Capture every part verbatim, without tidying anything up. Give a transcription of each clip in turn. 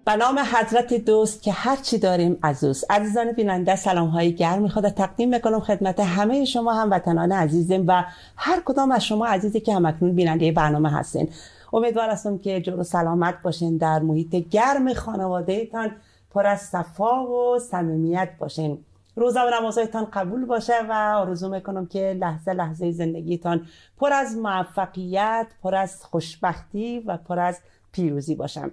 به نام حضرت دوست که هر چی داریم از اوست. عزیزان بیننده، سلام های گرمی خود تقدیم میکنم خدمت همه شما هموطنان عزیزم و هر کدام از شما عزیزی که همکنون بیننده برنامه هستین. امیدوار هستم که جور و سلامت باشین، در محیط گرم خانوادهتان پر از صفا و صمیمیت باشین. روزه و نمازهایتان قبول باشه و آرزو میکنم که لحظه لحظه زندگیتان پر از موفقیت، پر از خوشبختی و پر از پیروزی باشن.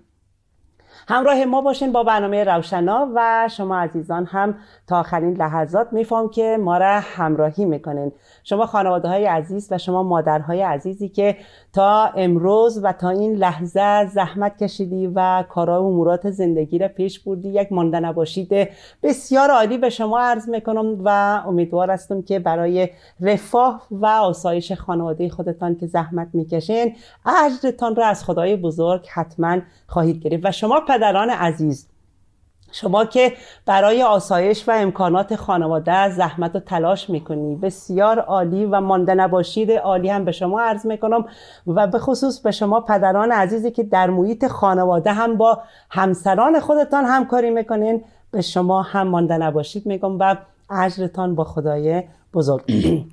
همراه ما باشین با برنامه روشنا و شما عزیزان هم تا آخرین لحظات میفهم که ما را همراهی میکنین. شما خانواده های عزیز و شما مادرهای عزیزی که تا امروز و تا این لحظه زحمت کشیدی و کارهای و امورات زندگی را پیش بردی، یک مانده نباشید بسیار عالی به شما عرض میکنم و امیدوار هستم که برای رفاه و آسایش خانواده خودتان که زحمت میکشین اجرتان را از خدای بزرگ حتما خواهید گرفت. و شما پدران عزیز، شما که برای آسایش و امکانات خانواده زحمت و تلاش میکنی، بسیار عالی و مانده نباشید عالی هم به شما عرض میکنم و به خصوص به شما پدران عزیزی که در محیط خانواده هم با همسران خودتان همکاری میکنین، به شما هم مانده نباشید میگم و اجرتان با خدای بزرگ.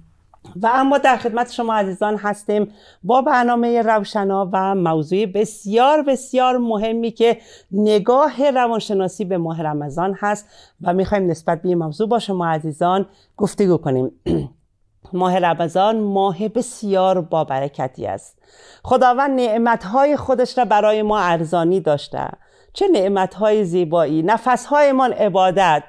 و اما در خدمت شما عزیزان هستیم با برنامه روشنا و موضوع بسیار بسیار مهمی که نگاه روانشناسی به ماه رمضان هست و میخوایم نسبت به این موضوع با شما عزیزان گفتگو کنیم. ماه رمضان ماه بسیار با برکتی است. خداوند نعمتهای خودش را برای ما ارزانی داشته. چه نعمتهای زیبایی، نفسهایمان عبادت،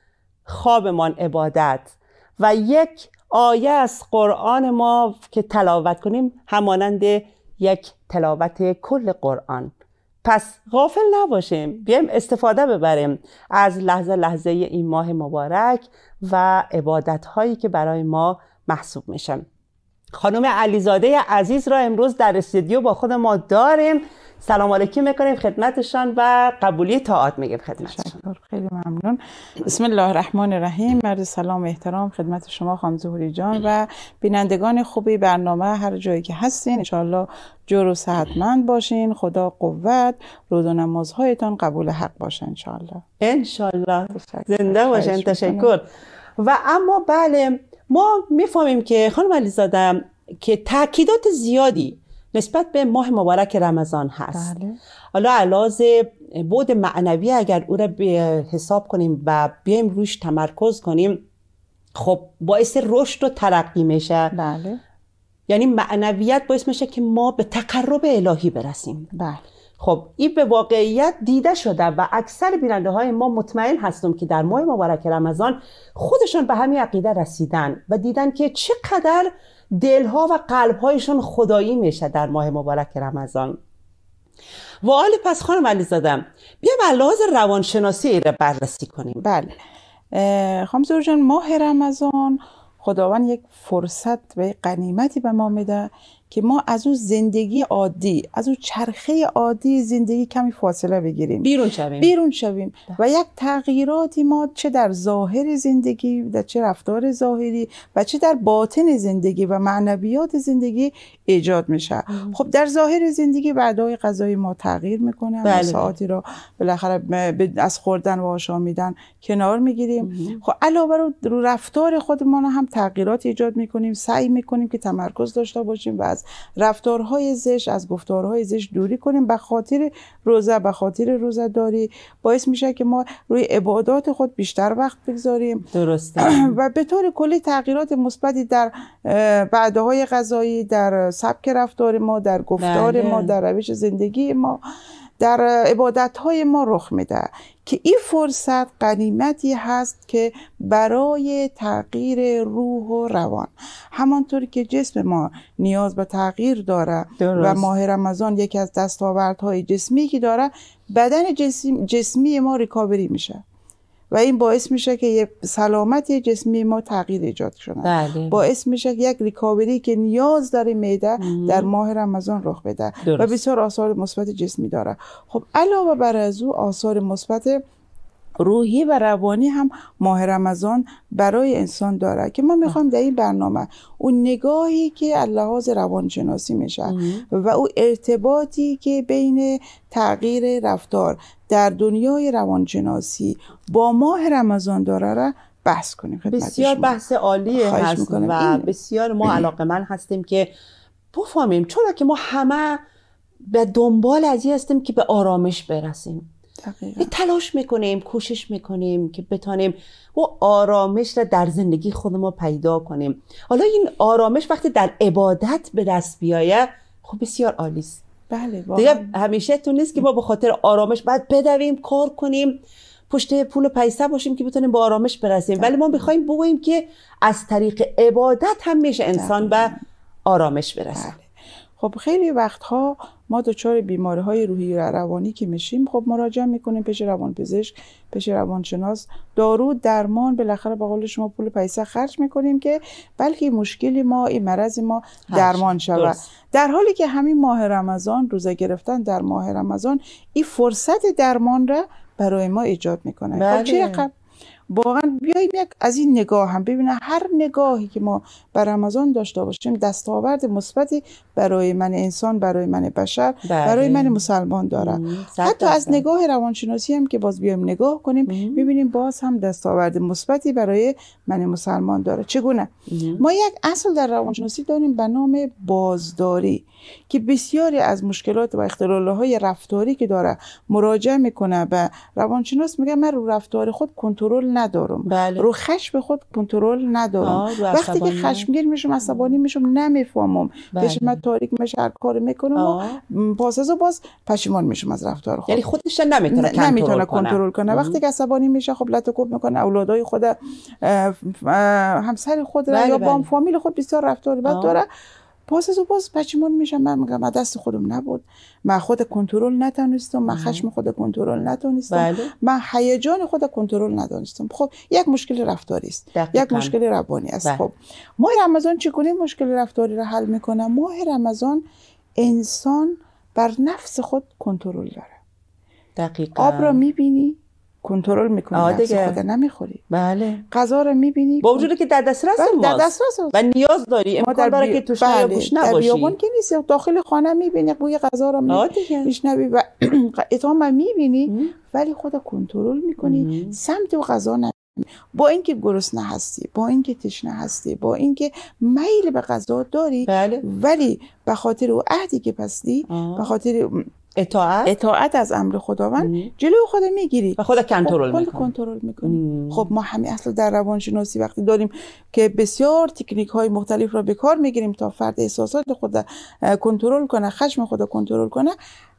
خوابمان عبادت و یک آیه از قرآن ما که تلاوت کنیم همانند یک تلاوت کل قرآن. پس غافل نباشیم، بیایم استفاده ببریم از لحظه لحظه این ماه مبارک و عبادت هایی که برای ما محسوب میشن. خانم علیزاده عزیز را امروز در استودیو با خود ما داریم. سلام علیکم میکنیم خدمتشان و قبولی طاعات میگیم خدمتشان. خیلی ممنون. بسم الله الرحمن الرحیم. مرد سلام و احترام خدمت شما خانم ظهوری جان و بینندگان خوبی برنامه هر جایی که هستین. انشاءالله جور و صحتمند باشین، خدا قوت، روزه و نمازهایتان قبول حق باشه انشاءالله. انشاءالله زنده باشین. تشکر. و اما بله ما میفهمیم که خانم علیزاده که تاکیدات زیادی نسبت به ماه مبارک رمضان هست. بله. حالا علاوه بود معنوی اگر او را به حساب کنیم و بیایم روش تمرکز کنیم، خب باعث رشد و ترقی میشه. بله. یعنی معنویت باعث میشه که ما به تقرب الهی برسیم. بله. خب این به واقعیت دیده شده و اکثر بیننده های ما مطمئن هستم که در ماه مبارک رمضان خودشان به همین عقیده رسیدن و دیدن که چقدر دلها و قلبهایشون خدایی میشه در ماه مبارک رمضان. و حالا پس خانم علیزاده بیایم لحاظ روانشناسی را بررسی کنیم. بله خانم ظهوری جان، ماه رمضان خداوند یک فرصت و غنیمتی به ما میده که ما از اون زندگی عادی، از اون چرخه عادی زندگی کمی فاصله بگیریم، بیرون شویم بیرون شویم و یک تغییراتی ما چه در ظاهر زندگی، در چه رفتار ظاهری و چه در باطن زندگی و معنویات زندگی ایجاد میشه. خب در ظاهر زندگی بعدهای غذایی ما تغییر میکنه. بله. ساعتی رو بالاخره از خوردن و آشامیدن کنار میگیریم. خب علاوه بر رفتار خودمان هم تغییرات ایجاد میکنیم، سعی میکنیم که تمرکز داشته باشیم و از رفتارهای زشت، از گفتارهای زشت دوری کنیم. به خاطر روزه، به خاطر روزه داری باعث میشه که ما روی عبادات خود بیشتر وقت بگذاریم. درسته. و به طور کلی تغییرات مثبتی در وعده‌های غذایی، در سبک رفتار ما، در گفتار بله. ما، در روش زندگی ما، در عبادت‌های ما رخ میده که این فرصت غنیمتی هست که برای تغییر روح و روان، همانطوری که جسم ما نیاز به تغییر داره درست. و ماه رمضان یکی از دستاوردهای جسمی که داره، بدن جسم جسمی ما ریکاوری میشه و این باعث میشه که یک سلامتی جسمی ما تغییر ایجاد شده. بله. باعث میشه که یک ریکاوری که نیاز داره معده در ماه رمضان رخ بده و بسیار آثار مثبت جسمی داره. خب علاوه بر از او آثار مثبت روحی و روانی هم ماه رمضان برای انسان داره که ما میخوام در این برنامه اون نگاهی که از لحاظ روانشناسی میشه و اون ارتباطی که بین تغییر رفتار در دنیای روانشناسی با ماه رمضان داره را بحث کنیم. بسیار بحث عالیه هست و این... بسیار ما علاقه‌مند هستیم که بفهمیم، چون که ما همه به دنبال از این هستیم که به آرامش برسیم. دقیقا. تلاش میکنیم، کوشش میکنیم که بتانیم و آرامش را در زندگی خودمون پیدا کنیم. حالا این آرامش وقتی در عبادت به دست بیایه خب بسیار عالی است. بله دیگه همیشه تو نیست که ما به خاطر آرامش بعد بدویم کار کنیم پشت پول و پیسه باشیم که بتونیم به آرامش برسیم. ولی ما میخوایم بگوییم که از طریق عبادت هم میشه انسان به آرامش برسه. بله. خب خیلی وقتها ما دچار بیماری‌های روحی و روانی که میشیم خب مراجعه میکنیم پیش روانپزشک، پیش روانشناس، دارو درمان، بالاخره به قول شما پول پیسه خرج میکنیم که بلکه مشکلی ما این مرض ما درمان شود. در حالی که همین ماه رمضان، روزه گرفتن در ماه رمضان این فرصت درمان را برای ما ایجاد میکنه. بله. خب چه واقعا بیاییم یک از این نگاه هم ببینه هر نگاهی که ما بر رمضان داشته باشیم دستاورد مثبتی برای من انسان، برای من بشر، بله. برای من مسلمان داره. حتی از نگاه روانشناسی هم که باز بیایم نگاه کنیم میبینیم باز هم دستاورد مثبتی برای من مسلمان داره. چگونه؟ ما یک اصل در روانشناسی داریم به نام بازداری که بسیاری از مشکلات و اختلال‌های رفتاری که داره مراجعه میکنه به روانشناس، میگه من رو رفتار خود کنترل ندارم. بله. رو خشم خود کنترل ندارم. وقتی که خشمگین میشم، عصبانی میشم، نمیفهمم. بله. چشم تاریک میشه، هر کار میکنم و پس از باز پشیمان میشم از رفتار خود. یعنی خودش نمیتونه کنترل نمیتونه کنترل کنه. وقتی که عصبانی میشه خب لطکوب میکنه، اولادای خود، همسر خود بله یا بله. با فامیل خود بسیار رفتار بد داره. پس از باز پشیمان میشم، من میگم من دست خودم نبود، من خود کنترل نتونستم، من خشم خود کنترل نتونستم، بله. من هیجان خود کنترل ندونستم. خب یک مشکل رفتاری است، یک مشکل روانی است. بله. خب ماه رمضان چگونه مشکل رفتاری را حل میکنه؟ ماه رمضان انسان بر نفس خود کنترل داره. دقیقاً. آب را میبینی کنترل میکنی، نفس خود نمیخوری. بله. غذا رو میبینی با وجودی که در دسترس ماست، در دسترس و نیاز داری، امکان داره که توش بله. گوش نباشی. در بیابان که نیست، داخل خانه میبینی بوی غذا رو میشنوی و اطعام میبینی ولی خود کنترل میکنی، سمت و غذا نمیری. با اینکه گرسنه هستی، با اینکه تشنه هستی، با اینکه میل به غذا داری، بله. ولی به خاطر او عهدی که بستی، به خاطر اطاعت اطاعت از امر خداوند جلو خود میگیری و خود کنترل خب میکنی. کنترل میکنی. خب ما همین اصل در روانشناسی وقتی داریم که بسیار تکنیک های مختلف را به کار میگیریم تا فرد احساسات خود کنترل کنه، خشم خود کنترل کنه،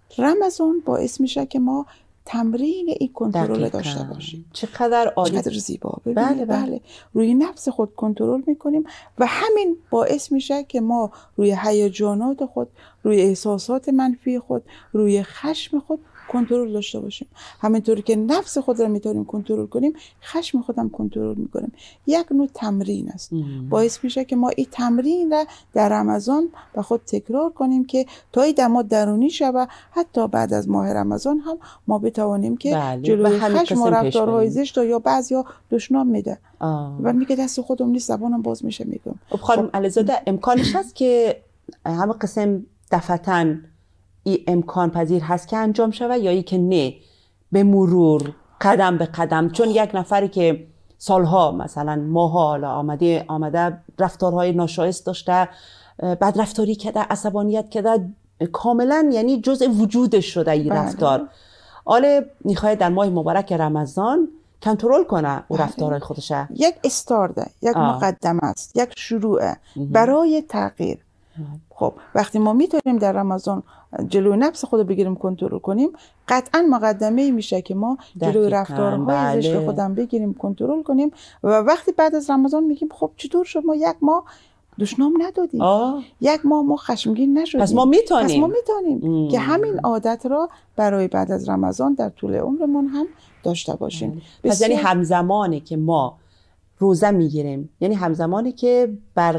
رمضان باعث میشه که ما تمرین این کنترل داشته باشیم. چقدر عالی، چقدر زیبا. بله, بله بله روی نفس خود کنترل میکنیم و همین باعث میشه که ما روی هیجانات خود، روی احساسات منفی خود، روی خشم خود کنترل داشته باشیم. همینطوری که نفس خود را میتونیم کنترل کنیم، خشم خودم کنترل میکنیم. یک نوع تمرین است. ام. باعث میشه که ما این تمرین را در رمضان به خود تکرار کنیم که تا این دما درونی شود، حتی بعد از ماه رمضان هم ما بتوانیم که بله. جلوی خشم و رفتارهای زشت یا بعضیا دشنام میده و میگه دست خودم نیست، زبانم باز میشه میگم. خانم علیزاده امکانش هست که همه قسم دفعتاً این امکان پذیر هست که انجام شود یا ای که نه به مرور قدم به قدم؟ چون یک نفری که سالها مثلا ماها حالا آمده آمده رفتارهای ناشایست داشته، بد رفتاری کرده، عصبانیت کرده، کاملا یعنی جزء وجودش شده این رفتار، حالا میخواد در ماه مبارک رمضان کنترل کنه او رفتارهای خودشه. یک استارده، یک آه. مقدمه است، یک شروعه برای تغییر. خب وقتی ما میتونیم در رمضان جلوی نفس خود بگیریم، کنترل کنیم، قطعا مقدمه میشه که ما جلوی رفتارهای زشت خودم بگیریم، کنترل کنیم و وقتی بعد از رمضان میگیم خب چطور شد ما یک ماه دشنام ندادیم، آه. یک ماه ما خشمگین نشدیم، پس ما میتونیم پس ما میتونیم که همین عادت را برای بعد از رمضان در طول عمرمون هم داشته باشیم. پس یعنی همزمانی که ما روزه میگیریم، یعنی همزمانی که بر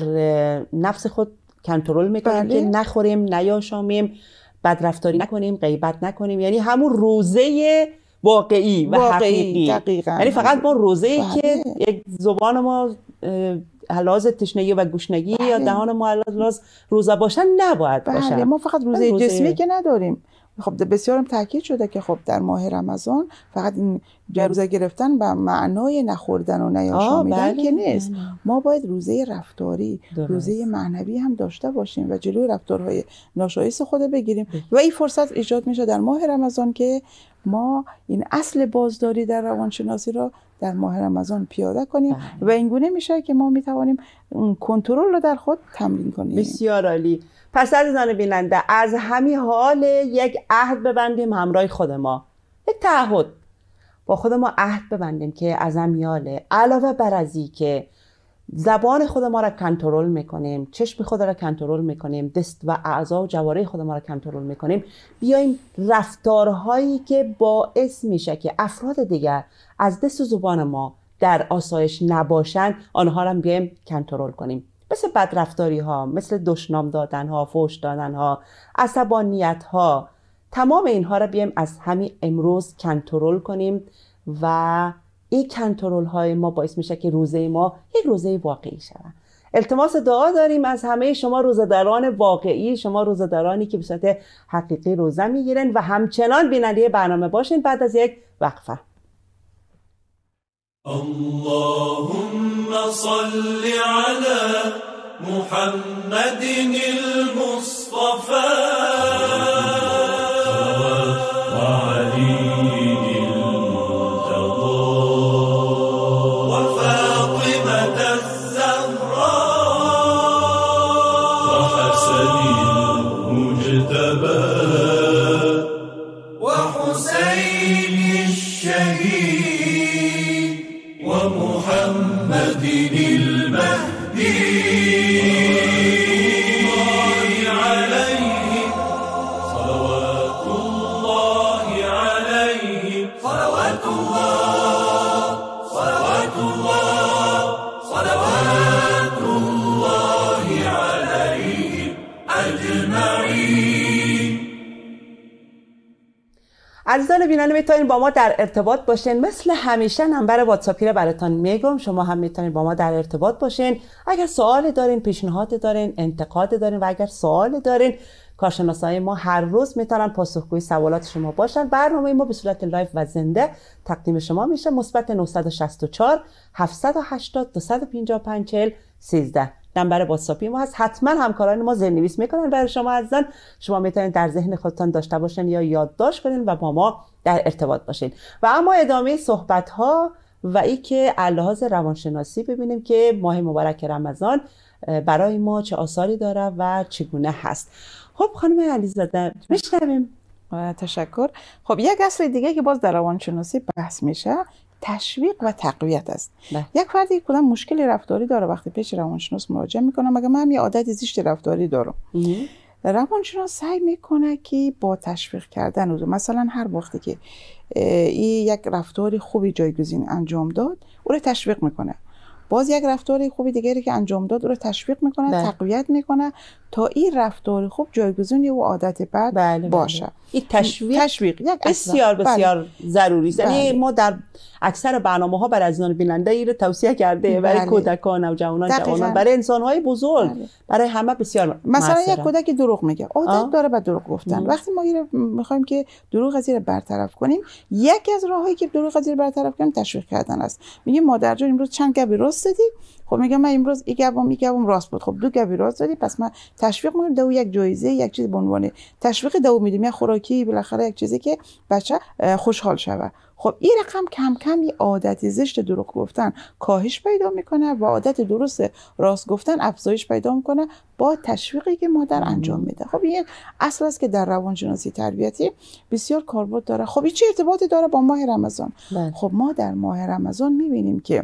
نفس خود کنترل میکنیم بله. که نخوریم، نیاشامیم، بد رفتاری نکنیم، غیبت نکنیم، یعنی همون روزه واقعی و واقعی، حقیقی. دقیقاً. یعنی فقط با روزه‌ای بله. که یک زبان ما حلاز تشنگی و گوشنگی بله. یا دهان ما حلاز روزه باشن نباید بله. باشن. ما فقط روزه روزه جسمی که نداریم. خب بسیارم تاکید شده که خب در ماه رمضان فقط این روزه گرفتن به معنای نخوردن و نیاشامیدن بله. که نیست. بله. ما باید روزه رفتاری، درست. روزه معنوی هم داشته باشیم و جلوی رفتارهای ناشایست خود بگیریم و این فرصت ایجاد میشه در ماه رمضان که ما این اصل بازداری در روانشناسی را در ماه رمضان پیاده کنیم. بله. و اینگونه میشه که ما میتوانیم کنترل رو در خود تمرین کنیم. بسیار عالی. پس عزیزان بیننده، از همین حال یک عهد ببندیم همراه خود ما، یک تعهد با خود ما عهد ببندیم که از همیاله علاوه بر ازی که زبان خود ما را کنترل میکنیم، چشم خود را کنترل میکنیم، دست و اعضا و جوارح خود ما را کنترل میکنیم، بیایم رفتارهایی که باعث میشه که افراد دیگر از دست و زبان ما در آسایش نباشند آنها را بیایم کنترل کنیم. مثل بدرفتاری ها، مثل دشنام دادن ها، فحش دادن ها، عصبانیت ها، تمام اینها را بیایم از همین امروز کنترل کنیم و این کنترل های ما باعث میشه که روزه ما یک روزه واقعی شود. التماس دعا داریم از همه شما روزه‌داران واقعی، شما روزه‌دارانی که به صورت حقیقی روزه میگیرن و همچنان بیننده برنامه باشین بعد از یک وقفه. اللهم صل على محمد المصطفى وعلي المرتضى وفاطمة الزهراء وحسن المجتبى وحسين الشهيد ومحمد المهدي عليه صلوات الله عليه صلوات الله صلوات الله صلوات الله عليه أجمعين. عزیزان بیننده میتونید با ما در ارتباط باشین. مثل همیشه نمبر واتساپی رو براتون میگم، شما هم میتونید با ما در ارتباط باشین. اگر سوال دارین، پیشنهاد دارین، انتقاد دارین و اگر سوال دارین، کارشناسای ما هر روز میتونن پاسخگوی سوالات شما باشن. برنامه ما به صورت لایو و زنده تقدیم شما میشه. مثبت نه شش چهار هفت هشت صفر دو پنج پنج چهل سیزده نمبر واتساپی ما هست. حتما همکاران ما زیرنویس میکنن برای شما عزیزان. شما میتونید در ذهن خودتان داشته باشین یا یادداشت کنین و با ما در ارتباط باشین. و اما ادامه صحبت ها و ای که لحاظ روانشناسی ببینیم که ماه مبارک رمضان برای ما چه آثاری داره و چگونه هست. خب خانم علیزاده میشنویم. تشکر. خب یک اصل دیگه که باز در روانشناسی بحث میشه تشویق و تقویت است. ده. یک فردی کلا مشکل رفتاری داره، وقتی پیش روانشناس مراجعه میکنه مگه من یه عادت زشت رفتاری دارم، روانشناس سعی میکنه که با تشویق کردن او، مثلا هر وقتی که این یک رفتاری خوبی جایگزین انجام داد او رو تشویق میکنه، باز یک رفتاری خوبی دیگری که انجام داد او رو تشویق میکنه، بله. تقویت میکنه تا این رفتار خوب جایگزین او عادت بد بله باشه. بله. این تشویق, تشویق یک بسیار بسیار بله. ضروری است. یعنی بله. ما در اکثر برنامه‌ها برای عزیزان بیننده این رو توصیه کرده برای بله. کودکان و جوانان دقیقاً. جوانان، برای انسان‌های بزرگ، بله. برای همه بسیار مثلا موثره. یک کودک دروغ میگه، عادت آه. داره به دروغ گفتن. مم. وقتی ما میخوایم که دروغ از این برطرف کنیم، یکی از راههایی که دروغ از این برطرف کنیم تشویق کردن است. میگه مادر جان امروز چند گبی راست زدی؟ خب میگم من امروز یک گبم یک گبم راست بود. خب دو گبی راست زدی، پس من تشویق میکنم، دو یک جایزه، یک چیز به عنوان تشویق دو میدیم، یا خوراکی، بالاخره یک چیزی که بچه خوشحال شوه. خب این رقم کم کم یه عادت زشت دروغ گفتن کاهش پیدا میکنه و عادت درست راست گفتن افزایش پیدا میکنه با تشویقی که مادر انجام میده. خب این اصل است که در روانشناسی تربیتی بسیار کاربرد داره. خب این چه ارتباطی داره با ماه رمضان؟ بله. خب ما در ماه رمضان میبینیم که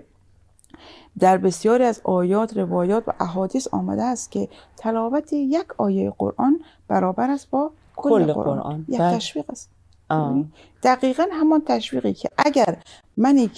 در بسیاری از آیات، روایات و احادیث آمده است که تلاوت یک آیه قرآن برابر است با کل, کل قرآن. قرآن. یک بله. تشویق است. آه. دقیقاً همان تشویقی که اگر منی که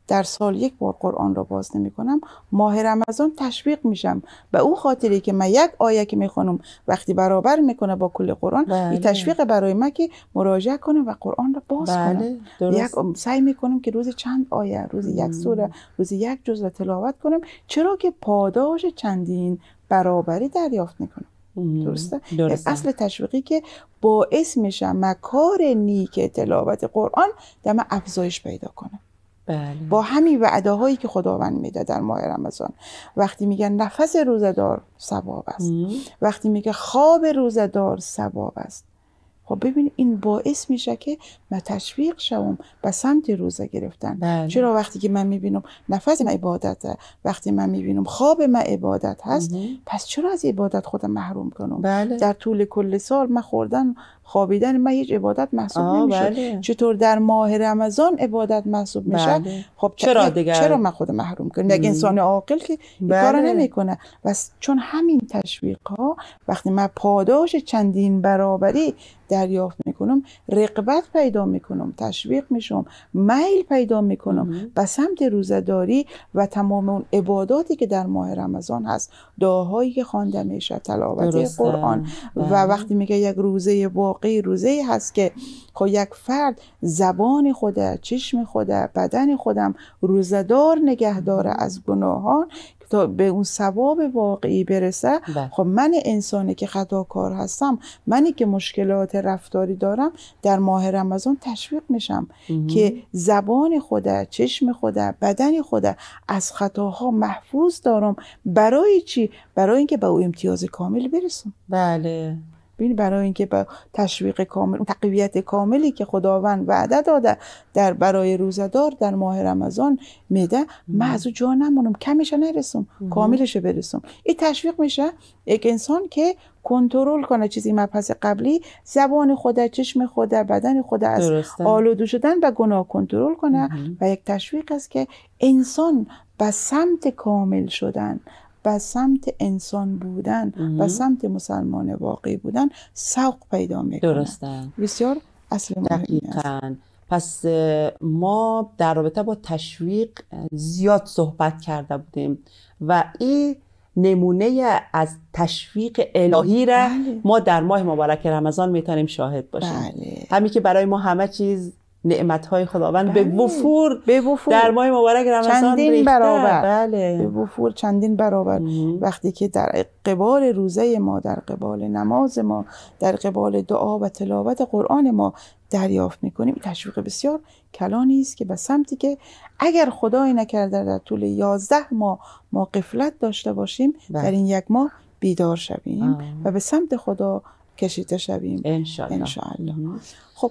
در سال یک بار قرآن را باز نمی کنم، ماه رمضان تشویق میشم به اون خاطری که من یک آیه که میخونم وقتی برابر میکنه با کل قرآن، بله. این تشویق برای من که مراجعه کنم و قرآن را باز بله. کنم. یک سعی میکنم که روز چند آیه، روز یک سوره، روز یک جزء را تلاوت کنم، چرا که پاداش چندین برابری دریافت میکنم. درسته؟ درسته. اصل تشویقی که باعث میشه مکار نیک تلاوت قرآن در من افزایش پیدا کنه. بله. با همین وعده هایی که خداوند میده در ماه رمضان، وقتی میگه نفس روزه‌دار ثواب است، ام. وقتی میگه خواب روزه‌دار ثواب است، خب ببین این باعث میشه که من تشویق شوم به سمت روزه گرفتن. بله. چرا وقتی که من میبینم نفس من عبادته، وقتی من میبینم خواب من عبادت هست، ام. پس چرا از عبادت خودم محروم کنم؟ بله. در طول کل سال من خوردن خوابیدن من هیچ عبادت محسوب نمیشه. بله. چطور در ماه رمضان عبادت محسوب میشه؟ بله. خب چرا دیگر؟ چرا من خودم محروم کنم؟ یک انسان عاقل که این بله. کارو نمیکنه. و چون همین تشویق ها وقتی من پاداش چندین برابری دریافت میکنم، رغبت پیدا میکنم، تشویق میشم، میل پیدا میکنم به سمت روزه‌داری و تمام اون عباداتی که در ماه رمضان هست، دعاهایی که خوانده میشه، تلاوت درسته. قرآن. بله. و وقتی میگه یک روزه واقعی روزه هست که خب یک فرد زبان خوده، چشم خوده، بدن خودم روزه‌دار نگه داره از گناهان تا به اون ثواب واقعی برسه. ده. خب من انسانی که خطاکار هستم، منی که مشکلات رفتاری دارم، در ماه رمضان تشویق میشم ام. که زبان خوده، چشم خوده، بدن خوده از خطاها محفوظ دارم. برای چی؟ برای اینکه به اون امتیاز کامل برسم. بله. ببین برای اینکه با تشویق کامل، تقویت کاملی که خداوند وعده داده در برای روزه‌دار در ماه رمضان میده، من از اون جا نمونم، کمش نرسم، کاملش برسم. این تشویق میشه یک انسان که کنترل کنه چیزی مبحث قبلی، زبان خود، چشم خود، بدن خود از آلوده شدن به گناه کنترل کنه. ام. و یک تشویق است که انسان به سمت کامل شدن، به سمت انسان بودن، به سمت مسلمان واقعی بودن سوق پیدا میکنه. درسته. بسیار اصل مهمی است. پس ما در رابطه با تشویق زیاد صحبت کرده بودیم و این نمونه از تشویق الهی را بله. ما در ماه مبارک رمضان میتونیم شاهد باشیم. بله. همین که برای ما همه چیز نعمت‌های خداوند بله. به وفور به وفور در ماه مبارک رمضان چندین ریخته. برابر بله. به وفور چندین برابر مم. وقتی که در قبال روزه ما، در قبال نماز ما، در قبال دعا و تلاوت قرآن ما دریافت میکنیم، تشویق بسیار کلانی است که به سمتی که اگر خدای نکرده در طول یازده ماه ما غفلت داشته باشیم بله. در این یک ماه بیدار شویم آه. و به سمت خدا کشیده شویم انشاءالله. انشاءالله. خب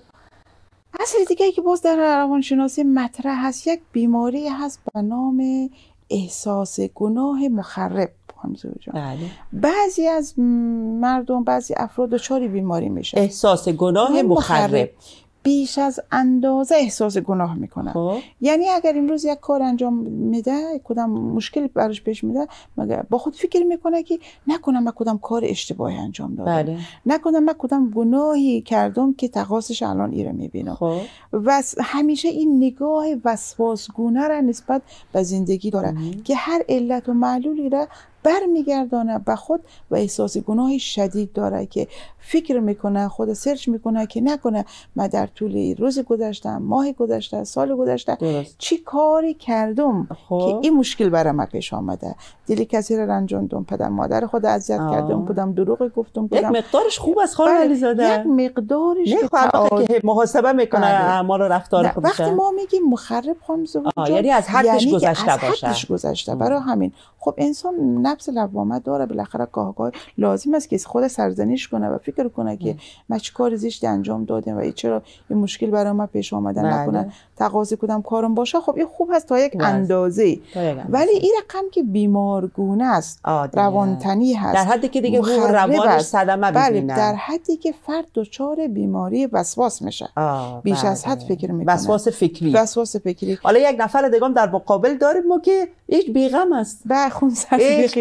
اصل دیگه که باز در روانشناسی مطرح هست، یک بیماری هست به نام احساس گناه مخرب. بله. بعضی از مردم، بعضی افراد دچار بیماری میشه، احساس گناه مخرب, مخرب. بیش از اندازه احساس گناه میکنه. خب. یعنی اگر امروز یک کار انجام میده، کدام مشکل براش پیش میده، مگه با خود فکر میکنه که نکنم من کدام کار اشتباهی انجام دادم، بله. نکنم من کدام گناهی کردم که تقاصش الان ایره میبینم. خب. و همیشه این نگاه وسواسگونه را نسبت به زندگی داره ام. که هر علت و معلولی را برمیگردانه به خود و احساس گناه شدید داره که فکر میکنه، خود سرچ میکنه که نکنه من در طول روز گذشته، ماه گذشته، سال گذشته درست. چی کاری کردم خب. که این مشکل برای من پیش آمده، دل کسی را رنجاندم، پدر مادر خود اذیت کردم، کدام دروغ گفتم، یک مقدارش خوب است خانم علیزاده، یک مقدارش که محاسبه میکنه اعمال و رفتار خودش. وقتی ما میگیم مخرب خانم زهره، یعنی از حدش گذشته از باشه، حدش گذشته. برای همین خب انسان نفس لوامه داره، بالاخره گاه گاه لازم است که خود سرزنش کنه و فکر کنه که من چه کار زشتی انجام دادم و چرا این مشکل برای من پیش اومده، نکنه تقاضا کدام کارم باشه. خب این خوب هست تا یک اندازه، ولی این رقم که بیمارگونه است، روانتنی هست، در حدی که دیگه روانش صدمه ببینه، در حدی که فرد دچار بیماری وسواس میشه، بیش از حد فکر میکنه، وسواس فکری. وسواس فکری. حالا یک نفر دیگه هم در مقابل داریم ما که هیچ بیغم است، به خون سرد بیخیال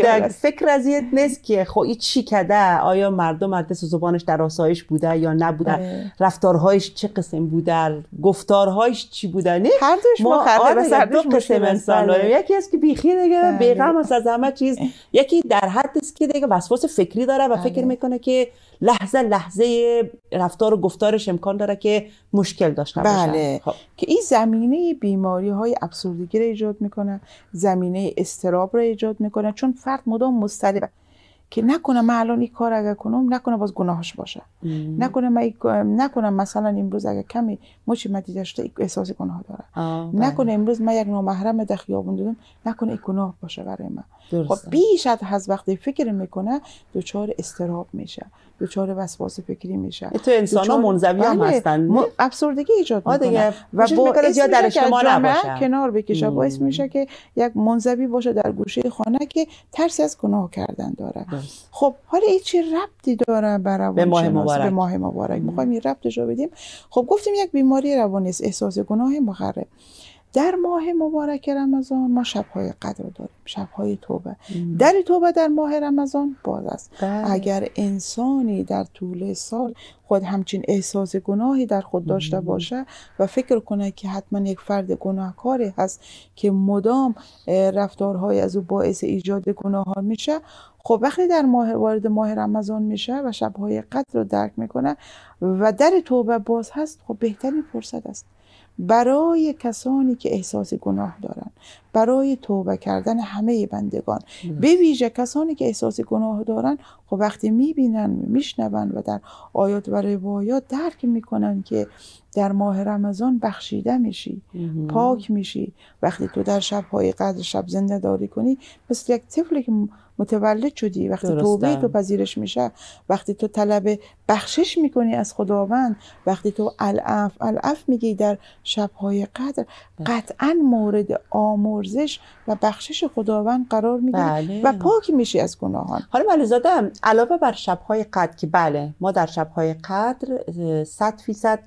بوده. فکر از این نیست که خب این چی کده، آیا مردم از دست و زبانش در آسایش بوده یا نبوده، رفتارهایش چه قسم بوده، گفتارهایش چی بوده. نه هر دوش مخرب، دو قسم انسان داریم. یکی است که بیخی دیگه بیغم است از همه چیز، یکی در حد است که دیگه وسواس فکری داره و فکر میکنه که لحظه لحظه رفتار و گفتارش امکان داره که مشکل داشته باشه. بله. خب. که این زمینه بیماری های افسردگی رو ایجاد میکنه، زمینه اضطراب رو ایجاد میکنه، چون فرد مدام مضطربه که نکنه من الان این کار اگر کنم نکنه باز گناهش باشه، ام. نکنه من نکنه مثلا امروز اگر کمی مچی مدیده شده احساس گناه داره، نکنه امروز من یک نامحرم در خیابون دیدم نکنه این گناه باشه برای من. خب بیش از وقتی فکر میکنه دچار اضطراب میشه، دچار وسواس فکری میشه. تو انسان‌ها منزوی هم هستن، م... افسردگی ایجاد میکنه و باعث میشه در اجتماع نباشه، کنار بکشه، باعث میشه که یک منزوی باشه در گوشه خانه که ترس از گناه کردن داره. بس. خب حالا این چه ربطی داره به روانشناسی، به ماه مبارک؟ میخوایم این ربطش رو بدیم. خب گفتیم یک بیماری روانی است، احساس گناه مخرب. در ماه مبارک رمضان ما شب‌های قدر داریم، شب‌های توبه. ام. در توبه در ماه رمضان باز است. بله. اگر انسانی در طول سال خود همچین احساس گناهی در خود داشته باشه و فکر کنه که حتما یک فرد گناهکاری هست که مدام رفتارهای از او باعث ایجاد گناه میشه، خب وقتی در ماه وارد ماه رمضان میشه و شب‌های قدر رو درک میکنه و در توبه باز هست، خب بهترین فرصت است برای کسانی که احساس گناه دارن، برای توبه کردن همه بندگان، به ویژه کسانی که احساس گناه دارن. خب وقتی میبینن، میشنون و در آیات و روایات درک میکنن که در ماه رمضان بخشیده میشی، پاک میشی. وقتی تو در شب‌های قدر شب زنده داری کنی، مثل یک طفلی که متولد شدی، وقتی توبه تو پذیرش میشه، وقتی تو طلب بخشش میکنی از خداوند، وقتی تو العف العف میگی در شب‌های قدر، قطعا مورد آمرزش و بخشش خداوند قرار میگیری. بله. و پاک میشی از گناهان. حالا ملیزاده علاوه بر شب‌های قدر که بله ما در شب‌های قدر صد فیصد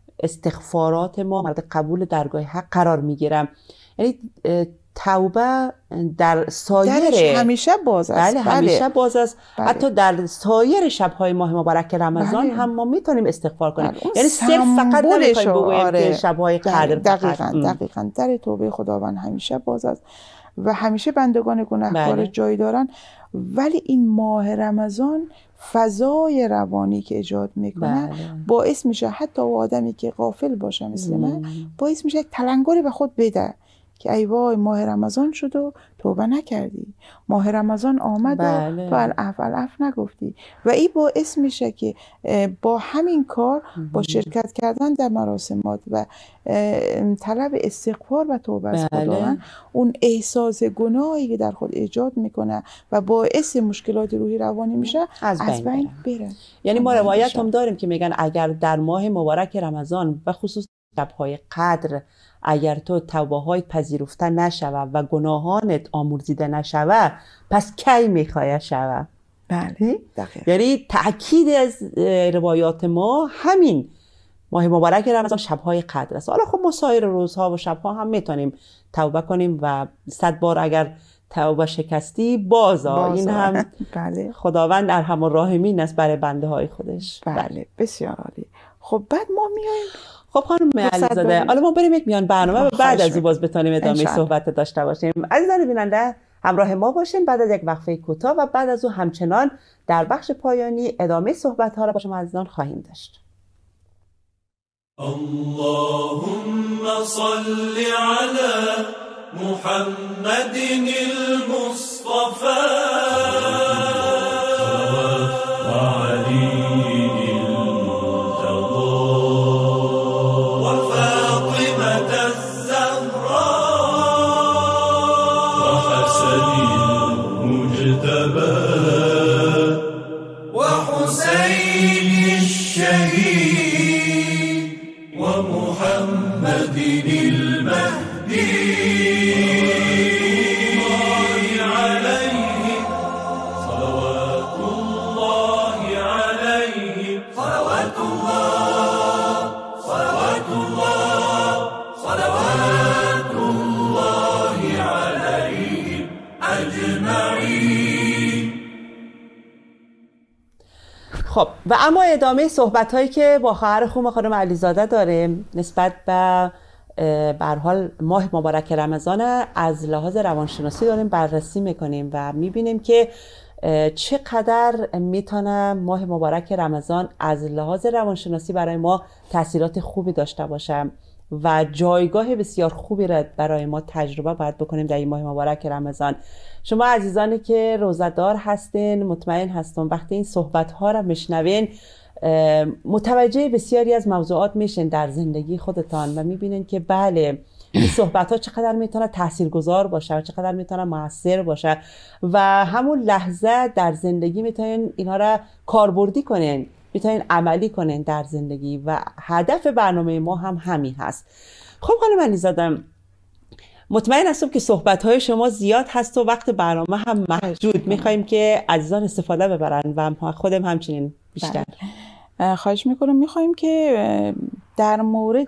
استغفارات ما مورد قبول درگاه حق قرار میگیرم، یعنی توبه در سایر همیشه باز است. بله همیشه بله. باز است. بله. حتی در سایر شب‌های ماه مبارک رمضان بله. هم ما میتونیم استغفار کنیم. بله. یعنی صرف فقط نمیخوایم بگوییم آره. که شب‌های قدر دقیقاً دقیقاً در توبه خداوند همیشه باز است و همیشه بندگان گناهکار بله. جای دارن. ولی این ماه رمضان فضای روانی که ایجاد میکنه بله. باعث میشه حتی و آدمی که غافل باشه مثل من، باعث میشه یک تلنگری به خود بده که ای وای ماه رمضان شد و توبه نکردی، ماه رمضان آمد بله. و تو العف العف نگفتی. و این باعث میشه که با همین کار، با شرکت کردن در مراسمات و طلب استغفار و توبه از بله. خداوند، اون احساس گناهی که در خود ایجاد میکنه و باعث مشکلات روحی روانی میشه از بین, بین بره. یعنی ما روایت هم داریم که میگن اگر در ماه مبارک رمضان و خصوص شب‌های قدر اگر تو توبه‌های پذیرفته نشوه و گناهانت آمرزیده نشوه، پس کی میخوای شوه؟ بله دقیق. یعنی تأکید از روایات ما همین ماه مبارک رمضان شب‌های قدر است. حالا خب ما سایر روزها و شب‌ها هم میتونیم توبه کنیم و صد بار اگر توبه شکستی بازا, بازا. این هم بله. خداوند ارحم الراحمین است برای بنده های خودش. بله, بله. بسیار عالی. خب بعد ما میایم. خب خانم علیزاده، حالا ما بریم یک میان برنامه و بعد از این باز بتونیم ادامه صحبت داشته باشیم. عزیزان بیننده همراه ما باشین بعد از یک وقفه کوتاه و بعد از او همچنان در بخش پایانی ادامه صحبت ها را با شما عزیزان خواهیم داشت. اللهم صل على محمد المصطفى أجمعين. خب و اما ادامه صحبت هایی که با خواهر خوب خانم علیزاده داره نسبت به به هر حال ماه مبارک رمضان از لحاظ روانشناسی داریم بررسی میکنیم و میبینیم که چقدر میتونه ماه مبارک رمضان از لحاظ روانشناسی برای ما تاثیرات خوبی داشته باشه و جایگاه بسیار خوبی را برای ما تجربه باید بکنیم در این ماه مبارک رمضان. شما عزیزانی که روزه‌دار هستین مطمئن هستم وقتی این صحبت ها را میشنوین متوجه بسیاری از موضوعات میشین در زندگی خودتان و میبینین که بله این صحبت ها چقدر میتونه تاثیرگذار باشه و چقدر میتونه موثر باشه و همون لحظه در زندگی میتونین اینها را کاربردی کنین، میتونین عملی کنین در زندگی و هدف برنامه ما هم همین هست. خب خانم علیزاده مطمئن هستم که صحبت های شما زیاد هست و وقت برنامه هم محدود، میخوایم که عزیزان استفاده ببرن و خودم همچنین بیشتر. خواهش میکنم. میخوایم که در مورد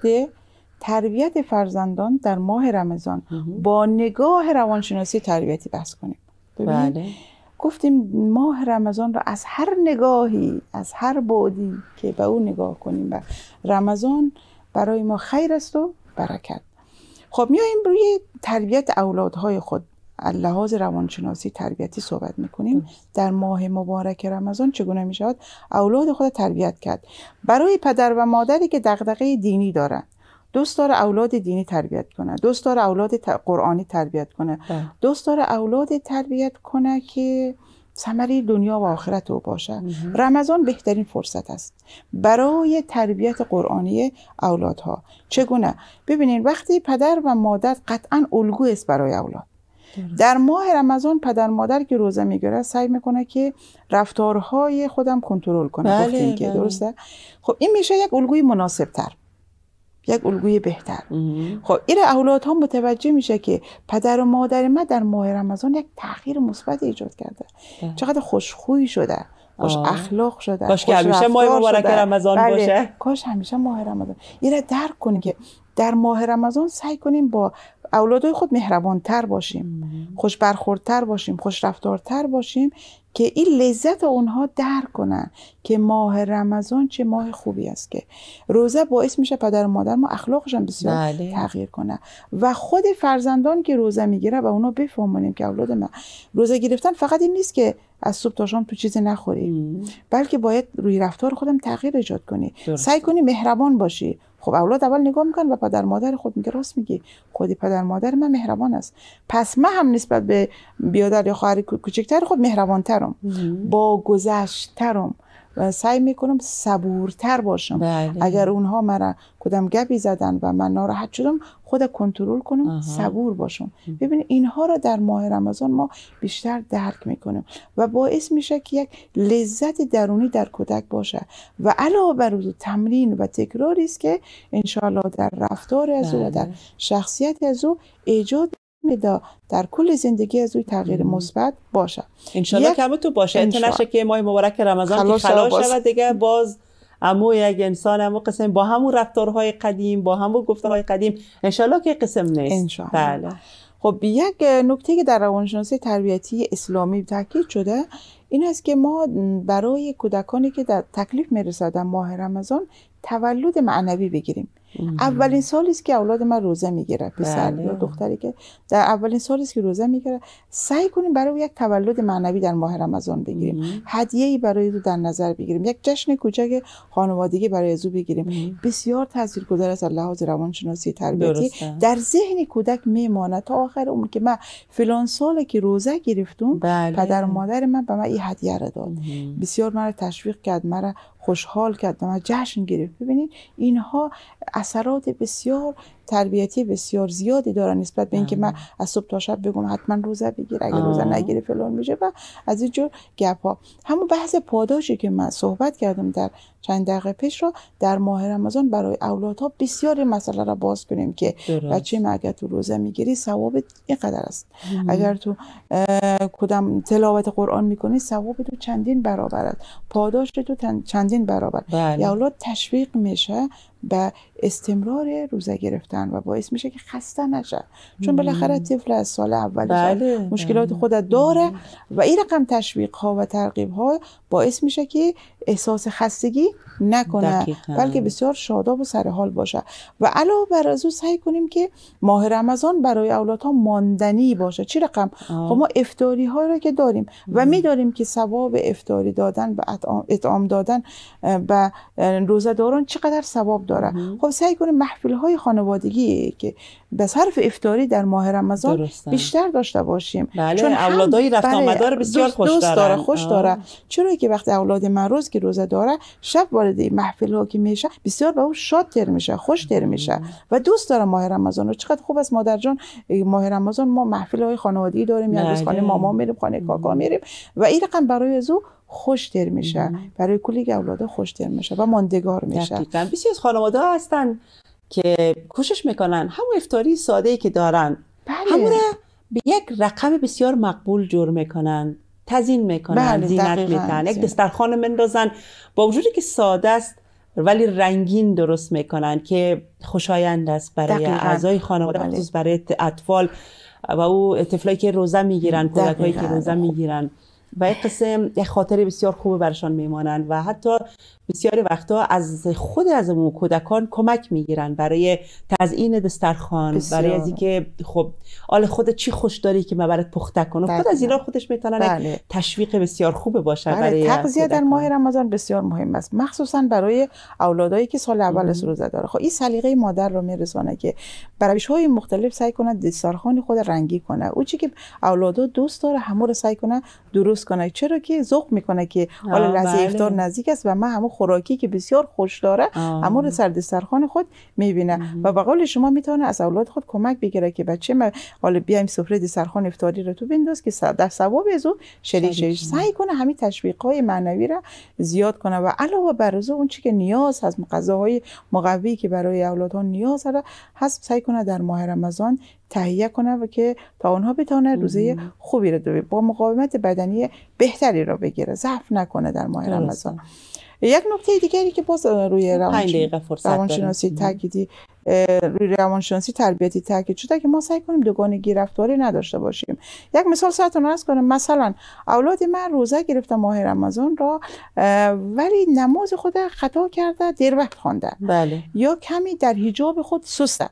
تربیت فرزندان در ماه رمضان با نگاه روانشناسی تربیتی بحث کنیم. بله. گفتیم ماه رمضان را از هر نگاهی از هر بعدی که به اون نگاه کنیم و رمضان برای ما خیر است و برکت. خب میایم روی تربیت اولادهای خود از لحاظ روانشناسی تربیتی صحبت میکنیم. در ماه مبارک رمضان چگونه میشود اولاد خود تربیت کرد؟ برای پدر و مادری که دغدغه دینی دارن، دوست داره اولاد دینی تربیت کنه، دوست داره اولاد قرآنی تربیت کنه، دوست داره اولاد تربیت کنه که ثمره دنیا و آخرت او باشه، رمضان بهترین فرصت است برای تربیت قرآنی اولادها. چگونه؟ ببینید وقتی پدر و مادر قطعا الگو است برای اولاد. در ماه رمضان پدر مادر که روزه میگیره سعی میکنه که رفتارهای خودم کنترل کنه. بله، گفتیم که بله. درسته؟ خب این میشه یک الگوی مناسب تر، یک الگوی بهتر. خب این اولادها متوجه میشه که پدر و مادر ما در ماه رمضان یک تغییر مثبت ایجاد کرده. ده. چقدر خوشخوی شده، خوش آه. اخلاق شده، کاش که همیشه ماه مبارک رمضان بله. باشه. کاش همیشه ماه رمضان. این را درک کنیم که در ماه رمضان سعی کنیم با اولادای خود مهربانتر باشیم، خوش برخوردتر باشیم، خوش رفتارتر باشیم که این لذت اونها درک کنن که ماه رمضان چه ماه خوبی است که روزه باعث میشه پدر و مادر ما اخلاقشون بسیار بله. تغییر کنه و خود فرزندان که روزه میگیره به اونا بفهمونیم که اولاد ما روزه گرفتن فقط این نیست که از صبح تا شام تو چیزی نخوری، بلکه باید روی رفتار خودم تغییر ایجاد کنی. درست. سعی کنی مهربان باشی. خب اولاد اول نگاه میکنن و پدر مادر خود میگه راست میگی، خودی پدر مادر من مهربان است، پس من هم نسبت به بیادر یا خواهر کوچکتر خود مهربانترم، با گذشترم و سعی میکنم صبورتر باشم. بله. اگر اونها مرا کدام گپی زدن و من ناراحت شدم خود کنترل کنم. آها. صبور باشم. ببین اینها را در ماه رمضان ما بیشتر درک میکنیم و باعث میشه که یک لذت درونی در کودک باشه و علاوه بر اون تمرین و تکراری است که انشالله در رفتار از او و در شخصیت از او ایجاد میده در کل زندگی از اوی تغییر مثبت باشه. انشالله که همون تو باشه. انشالله نشه که ماه مبارک رمضان که خلاص شود دیگه باز امو یک انسان همون قسم با همون رفتارهای قدیم با همون گفتارهای قدیم انشالله که قسم نیست. انشالله. بله. خب یک نکته که در روانشناسی تربیتی اسلامی تاکید شده این است که ما برای کودکانی که در تکلیف میرسه در ماه رمضان تولد معنوی بگیریم. اولین سالی است که اولاد من روزه میگیره، پسر بله. یا دختری که در اولین سالی است که روزه میگیره، سعی کنیم برای یک تولد معنوی در ماه رمضان بگیریم، هدیه‌ای برای او در نظر بگیریم، یک جشن کوچک خانوادگی برای او بگیریم. مم. بسیار تاثیرگذار است از لحاظ روانشناسی تربیتی. درسته. در ذهن کودک میمانه تا آخر عمر که من فلان سال که روزه گرفتم بله. پدر و مادر من به من این هدیه را داد. مم. بسیار مرا تشویق کرد، مرا خوشحال کرد، من جشن گرفت. ببینید اینها اثرات بسیار تربیتی بسیار زیادی دارن نسبت به اینکه من از صبح تا شب بگم حتما روزه بگیر، اگر روزه نگیری فلان میشه و از این جور گپا. همون بحث پاداشی که من صحبت کردم در چند دقیقه پیش رو در ماه رمضان برای اولادها بسیار مسئله را باز کنیم که بچه ما اگر تو روزه میگیری ثواب اینقدر است، مم. اگر تو کدام تلاوت قرآن میکنی ثواب تو چندین برابر است، پاداش تو چندین برابر. بله. یا اولاد تشویق میشه به استمرار روزه گرفتن و باعث میشه که خسته نشه، چون بالاخره طفل از سال اولش بله. مشکلات خودت داره و این رقم تشویق ها و ترغیب ها باعث میشه که احساس خستگی نکنه، دقیقاً. بلکه بسیار شاداب و سرحال باشه. و علاوه بر از اون سعی کنیم که ماه رمضان برای اولادها ماندنی باشه. چی رقم؟ خب ما افطاری ها رو که داریم و می‌داریم که ثواب افطاری دادن به اطعام دادن به روزه‌داران چقدر ثواب داره. خب سعی کنیم محفل های خانوادگی که به صرف افطاری در ماه رمضان درستن. بیشتر داشته باشیم. بله، چون اولادای رفت آمده رو بسیار خوش دوست دارن. داره، خوش داره. چرا که وقتی اولاد من روز که روزه داره، شب وارد محفل ها که میشه بسیار به اون شاد تر میشه، خوش تر میشه و دوست داره ماه رمضان رو. چقدر خوب است مادر جان، ماه رمضان ما محفل های خانوادگی داریم، یا روز خانه ماما میریم، خانه کاکا میریم و این رقم برای ازو خوشتر میشه، برای کلی اولادا خوشتر میشه و ماندگار میشه. دقیقاً. بسیار از خانواده ها هستن که کوشش میکنن همون افطاری ساده ای که دارن بله. همونه به یک رقم بسیار مقبول جور میکنن، تزیین میکنن، بله، زینت میدن، یک دسترخوان مندازن با وجودی که ساده است ولی رنگین درست میکنن که خوشایند است برای اعضای خانواده، بله. خصوص برای اطفال و او طفلایی که روزه میگیرن، کودکایی که روزه میگیرن و یک قسم یک خاطره بسیار خوب برشان میمانند و حتی بسیاری وقتا از خود از اون کودکان کمک میگیرن برای تزیین دسترخوان، برای از اینکه خب آل خودت چی خوش داری که من برات پخته کنم. خود از اینا خودش میتونن بله. تشویق بسیار خوبه باشه. بله. برای تغذیه در ماه رمضان بسیار مهم است، مخصوصا برای اولادایی که سال اول از روزه داره. خب این سلیقه مادر رو میرسونه که بر روش‌های مختلف سعی کنه دسترخوان خود رنگی کنه. او چیزی که اولادا دوست داره همون رو سعی کنه درست کنه، چرا که ذوق میکنه که حالا لحظه بله. افطار نزدیک است و من همون خوراکی که بسیار خوش داره همون رو سر دسترخوان خود میبینه و به قول شما میتونه از اولاد خود کمک بگیره که بچه ما حالا بیایم سفره دسترخوان افطاری رو تو بنداز که در ثواب از او شریک شید. سعی کنه همین تشویق‌های معنوی را زیاد کنه و علاوه بر از اون چیزی که نیاز هست، غذاهای مقوی که برای اولادها نیاز داره هست، سعی کنه در ماه رمضان تهیه کنه و که تا اونها بتونه روزه خوبی رو داره با مقاومت بدنی بهتری رو بگیره، ضعف نکنه در ماه رمضان. یک نکته دیگری که باز روی روانشناسی تاکیدی روی روانشناسی تربیتی تاکید شده که ما سعی کنیم دوگانگی رفتاری نداشته باشیم. یک مثال ساعتون عرض کنم، مثلا اولاد من روزه گرفته ماه رمضان را ولی نماز خود خطا کرده، دیر وقت خوانده، بله. یا کمی در حجاب خود سسته،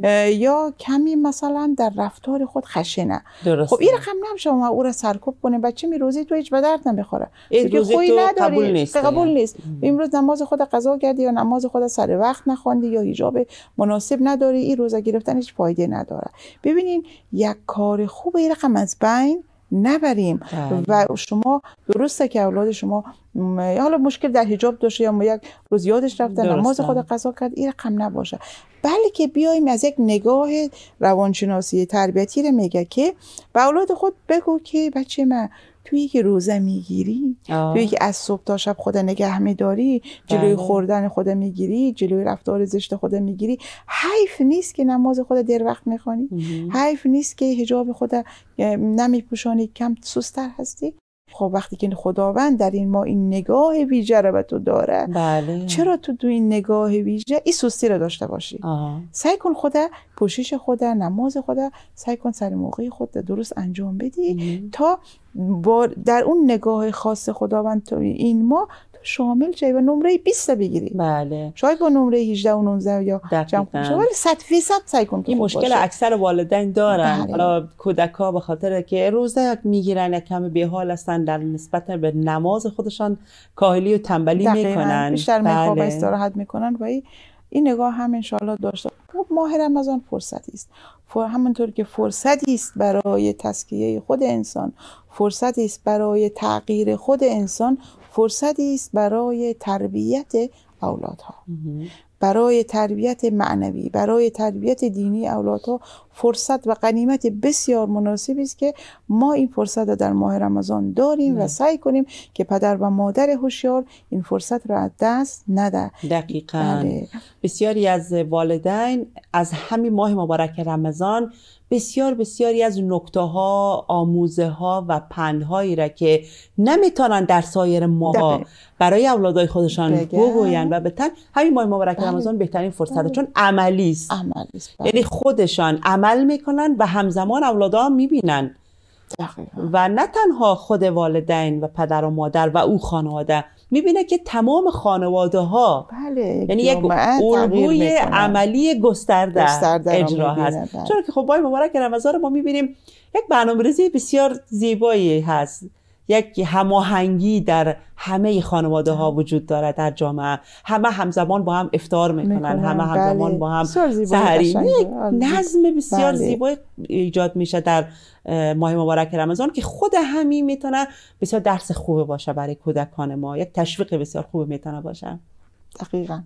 یا کمی مثلا در رفتار خود خشنه. خب این رقم نمیشه ما او را سرکوب کنیم بچه می روزی تو هیچ به درد نمیخوره، روزی تو قبول نیست، قبول نیست. امروز نماز خود قضا کردی یا نماز خود سر وقت نخواندی یا حجاب مناسب نداری، این روزه گرفتن هیچ فایده نداره. ببینین یک کار خوب این رقم از بین نبریم و شما درسته که اولاد شما حالا مشکل در حجاب داشته یا یک روز یادش رفته نماز خود قضا کرد، این رقم نباشه، بلکه بیایم از یک نگاه روانشناسی تربیتی رو میگه که به اولاد خود بگو که بچه من تویی که روزه میگیری، تویی که از صبح تا شب خود نگه میداری، جلوی خوردن خود میگیری، جلوی رفتار زشت خود میگیری، حیف نیست که نماز خود دیر وقت میخوانی؟ حیف نیست که حجاب خود نمیپوشانی، کم سست‌تر هستی؟ خب وقتی که خداوند در این ما این نگاه ویژه رو به تو داره، بله. چرا تو تو این نگاه ویژه این سستی رو داشته باشی؟ آه. سعی کن خود پوشش خود، نماز خود سعی کن سر موقع خود درست انجام بدی ام. تا با در اون نگاه خاص خداوند تو این ما شامل شی و نمره بیست بگیری. بله. شاید با نمره هجده و نوزده یا جمع کنی، ولی صد فیصد سعی کن. این مشکل باشه. اکثر والدین دارن. بله. حالا کودک‌ها به خاطر که روزه میگیرن یک کم بی‌حال هستن در نسبت به نماز خودشان کاهلی و تنبلی میکنن. بیشتر میخواب استراحت میکنن و این نگاه هم انشالله داشته. خب ماه رمضان فرصتی است. فر همونطور که فرصتی است برای تزکیه خود انسان، فرصتی است برای تغییر خود انسان، فرصتی است برای تربیت اولادها، برای تربیت معنوی، برای تربیت دینی اولادها فرصت و غنیمت بسیار مناسبی است که ما این فرصت را در ماه رمضان داریم نه. و سعی کنیم که پدر و مادر هوشیار این فرصت را از دست نده. دقیقاً. بله. بسیاری از والدین از همین ماه مبارک رمضان بسیار بسیاری از نکته ها، آموزه ها و پندهایی را که نمیتونن در سایر ماه برای اولادای خودشان بگوین و بتن، همین ماه مبارک بله. رمضان بهترین فرصت چون عملی است. عملی است. یعنی خودشان عمل میکنن و همزمان اولادا میبینن و نه تنها خود والدین و پدر و مادر و او خانواده، میبینه که تمام خانواده ها بله یعنی یک الگوی عملی گسترده, گسترده اجرا هست. چون که خب ماه مبارک رمضان ما میبینیم یک برنامه‌ریزی بسیار زیبایی هست، یک هماهنگی در همه خانواده ها وجود داره در جامعه، همه همزمان با هم افطار میکنن، میکنن. همه همزمان بله. با هم سحری، یک نظم بسیار بله. زیبایی ایجاد میشه در ماه مبارک رمضان که خود همین میتونه بسیار درس خوبه باشه برای کودکان ما، یک تشویق بسیار خوب میتونه باشه. دقیقاً.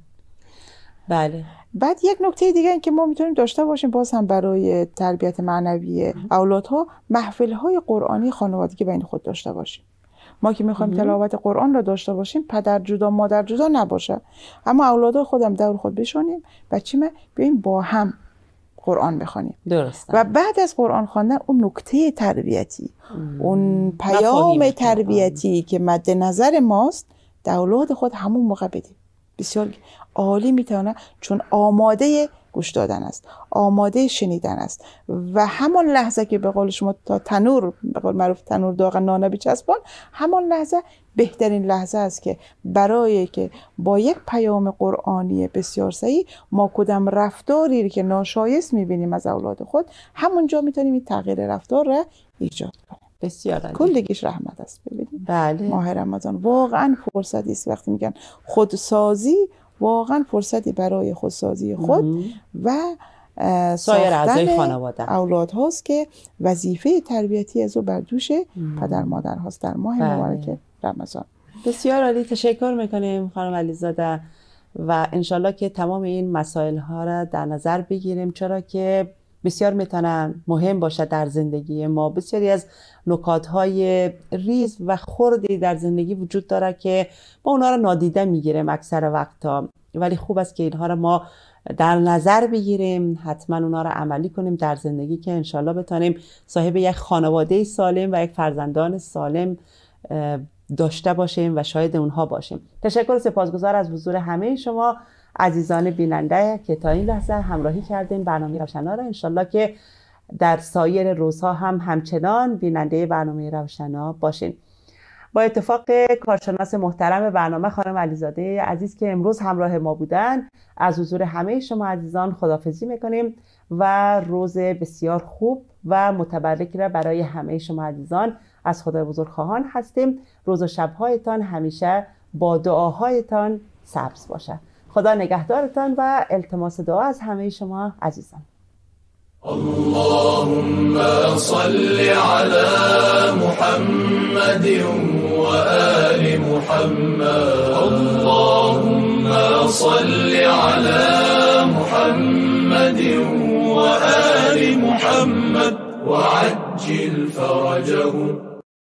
بله. بعد یک نکته دیگه این که ما میتونیم داشته باشیم باز هم برای تربیت معنوی اولادها، محفل‌های قرآنی خانوادگی بین خود داشته باشیم. ما که میخوایم تلاوت قرآن را داشته باشیم، پدر جدا مادر جدا نباشه، اما اولادها خودم دور خود بشونیم، بچه‌م بیایم با هم قرآن بخونیم. درسته. و بعد از قرآن خواندن اون نکته تربیتی، ام. اون پیام تربیتی که مد نظر ماست، در اولاد خود همون موقع بدیم. بسیار عالی میتونه، چون آماده گوش دادن است، آماده شنیدن است و همان لحظه که به قول شما تا تنور، به قول معروف تنور داغ نان بچسبان، همان لحظه بهترین لحظه است که برای که با یک پیام قرآنی بسیار صحیح ما کدام رفتاری که ناشایست میبینیم از اولاد خود، همونجا میتونیم این تغییر رفتار را ایجاد کنیم. بسیار عالی. کلگیش رحمت است. ببینید بله. ماه رمضان واقعا فرصتی است، وقتی میگن خودسازی، واقعا فرصتی برای خودسازی خود مم. و سایر اعضای خانواده اولاد هاست که وظیفه تربیتی از او بر دوش پدر مادر هاست در ماه مبارک رمضان. بسیار عالی، تشکر میکنیم خانم علیزاده و انشالله که تمام این مسائل ها را در نظر بگیریم، چرا که بسیار میتونن مهم باشه در زندگی ما. بسیاری از نکات های ریز و خردی در زندگی وجود داره که ما اونا را نادیده میگیریم اکثر وقتا، ولی خوب است که اینها را ما در نظر بگیریم، حتما اونا را عملی کنیم در زندگی که انشالله بتونیم صاحب یک خانواده سالم و یک فرزندان سالم داشته باشیم و شاید اونها باشیم. تشکر و سپاسگزار از حضور همه شما عزیزان بیننده که تا این لحظه همراهی کردین برنامه روشنا را. انشالله که در سایر روزها هم همچنان بیننده برنامه روشنا باشین. با اتفاق کارشناس محترم برنامه خانم علیزاده عزیز که امروز همراه ما بودن، از حضور همه شما عزیزان خداحافظی میکنیم و روز بسیار خوب و متبرک را برای همه شما عزیزان از خدای بزرگ خواهان هستیم. روز و شبهایتان همیشه با دعاهایتان سبز باشه. خدا نگهدارتان و التماس دعا از همه شما عزیزان. اللهم صل على محمد وآل محمد. اللهم صل على محمد وآل محمد وعجل فرجهم